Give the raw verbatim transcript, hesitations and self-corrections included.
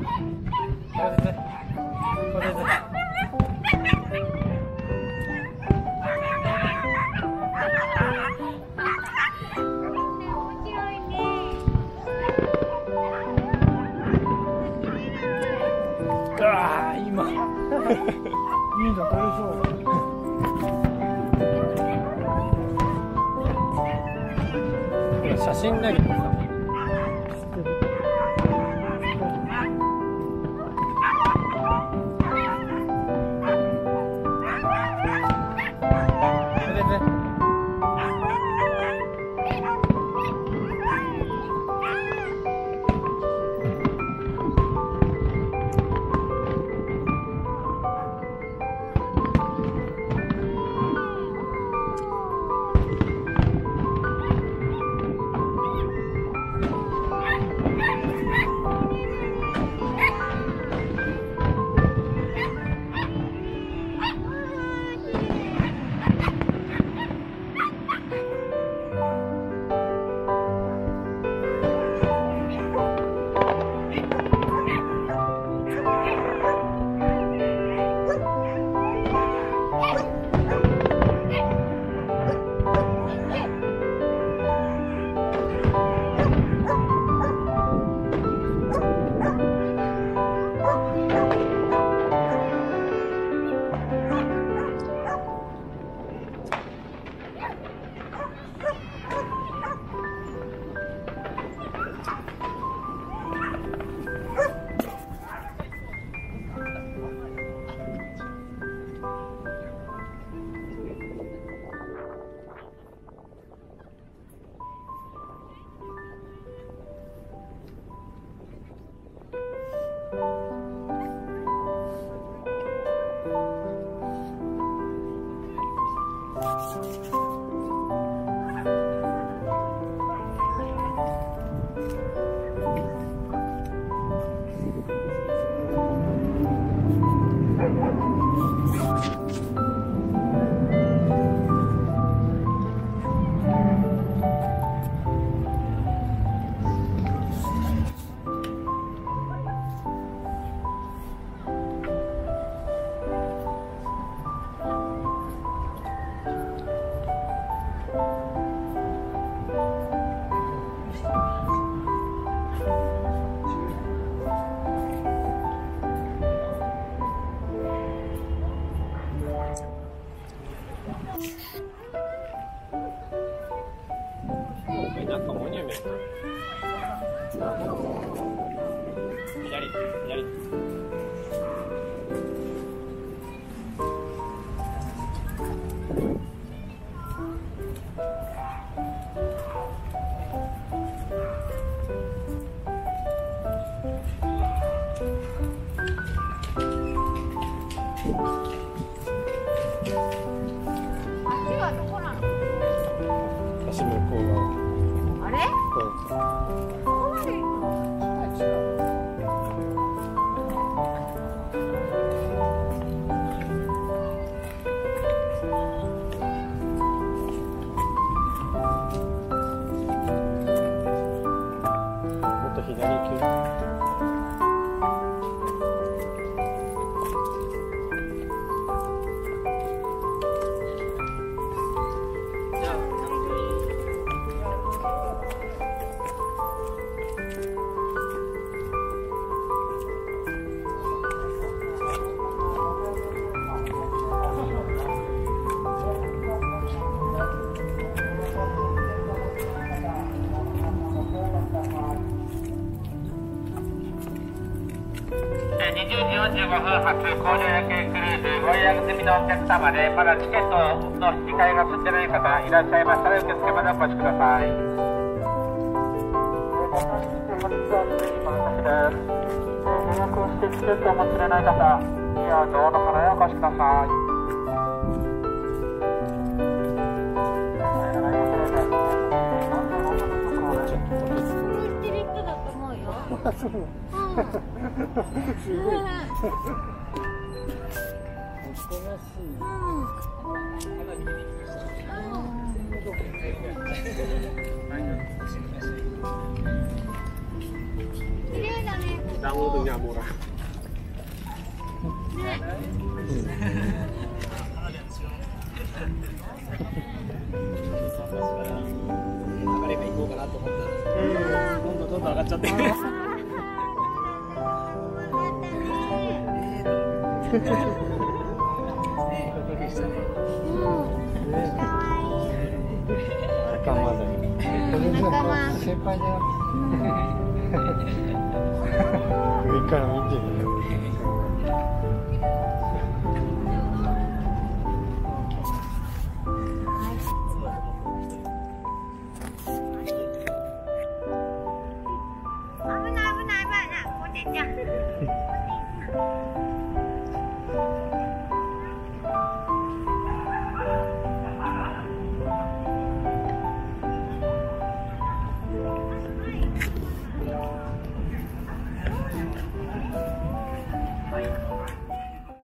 写真だけどさ。なんかモニュメント。左、左。私向こう側。 あれ？ここまで行くの？ もっと左行く。 にじゅうじよんじゅうごふん発工場夜景クルーズご予約済みのお客様でまだチケットの引き換えが済んでない方いらっしゃいましたら受付までお越しください。予約をしてチケットをお持ちでない方、いやドアの花へお越しください。 すごい。おとなしい。 綺麗だね。 Download niya mura. Sejak